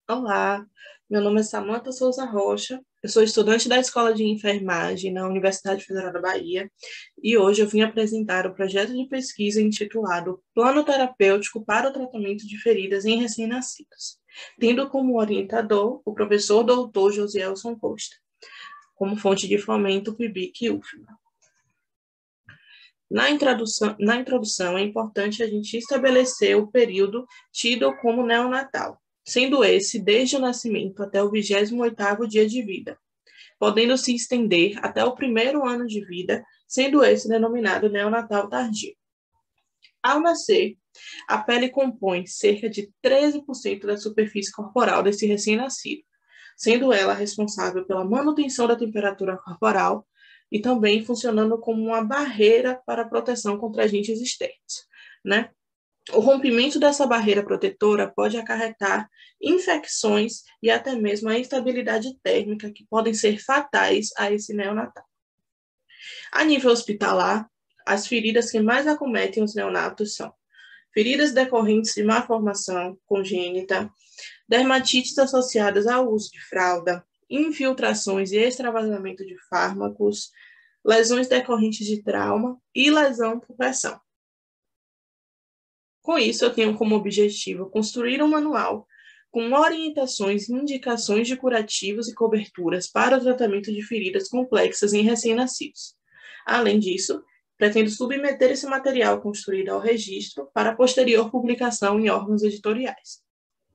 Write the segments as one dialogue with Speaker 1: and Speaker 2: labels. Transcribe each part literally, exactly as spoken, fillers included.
Speaker 1: Olá, meu nome é Samanta Souza Rocha, eu sou estudante da Escola de Enfermagem na Universidade Federal da Bahia e hoje eu vim apresentar o projeto de pesquisa intitulado Plano Terapêutico para o Tratamento de Feridas em Recém-Nascidos, tendo como orientador o professor doutor Josielson Costa, como fonte de fomento P I B I C e U F B A. Na introdução, na introdução, é importante a gente estabelecer o período tido como neonatal, sendo esse desde o nascimento até o vigésimo oitavo dia de vida, podendo se estender até o primeiro ano de vida, sendo esse denominado neonatal tardio. Ao nascer, a pele compõe cerca de treze por cento da superfície corporal desse recém-nascido, sendo ela responsável pela manutenção da temperatura corporal e também funcionando como uma barreira para a proteção contra agentes externos, né? O rompimento dessa barreira protetora pode acarretar infecções e até mesmo a instabilidade térmica que podem ser fatais a esse neonatal. A nível hospitalar, as feridas que mais acometem os neonatos são feridas decorrentes de malformação congênita, dermatites associadas ao uso de fralda, infiltrações e extravasamento de fármacos, lesões decorrentes de trauma e lesão por pressão. Com isso, eu tenho como objetivo construir um manual com orientações e indicações de curativos e coberturas para o tratamento de feridas complexas em recém-nascidos. Além disso, pretendo submeter esse material construído ao registro para posterior publicação em órgãos editoriais.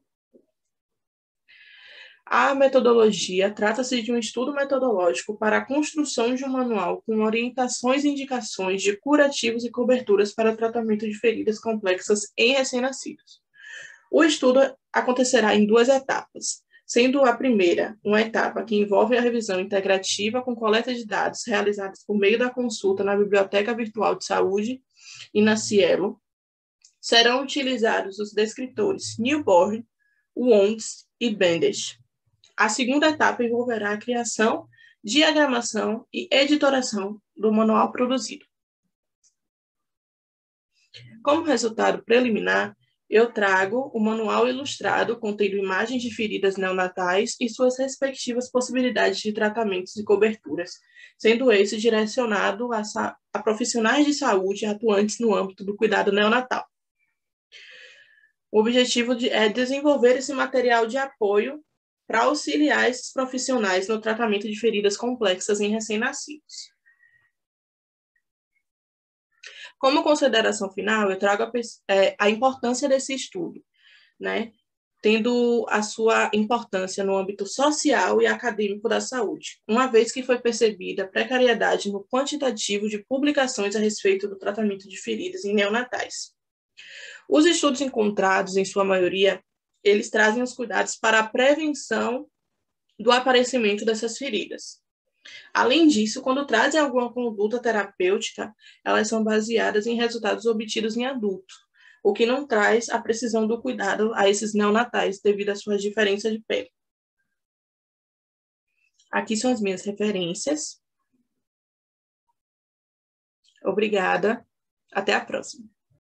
Speaker 1: A metodologia trata-se de um estudo metodológico para a construção de um manual com orientações e indicações de curativos e coberturas para o tratamento de feridas complexas em recém-nascidos. O estudo acontecerá em duas etapas, sendo a primeira uma etapa que envolve a revisão integrativa com coleta de dados realizados por meio da consulta na Biblioteca Virtual de Saúde e na Cielo. Serão utilizados os descritores Newborn, Wonds e Bendage. A segunda etapa envolverá a criação, diagramação e editoração do manual produzido. Como resultado preliminar, eu trago o manual ilustrado contendo imagens de feridas neonatais e suas respectivas possibilidades de tratamentos e coberturas, sendo esse direcionado a, a profissionais de saúde atuantes no âmbito do cuidado neonatal. O objetivo de, é desenvolver esse material de apoio para auxiliar esses profissionais no tratamento de feridas complexas em recém-nascidos. Como consideração final, eu trago a, é, a importância desse estudo, né? Tendo a sua importância no âmbito social e acadêmico da saúde, uma vez que foi percebida a precariedade no quantitativo de publicações a respeito do tratamento de feridas em neonatais. Os estudos encontrados, em sua maioria, eles trazem os cuidados para a prevenção do aparecimento dessas feridas. Além disso, quando trazem alguma conduta terapêutica, elas são baseadas em resultados obtidos em adulto, o que não traz a precisão do cuidado a esses neonatais devido às suas diferenças de pele. Aqui são as minhas referências. Obrigada. Até a próxima.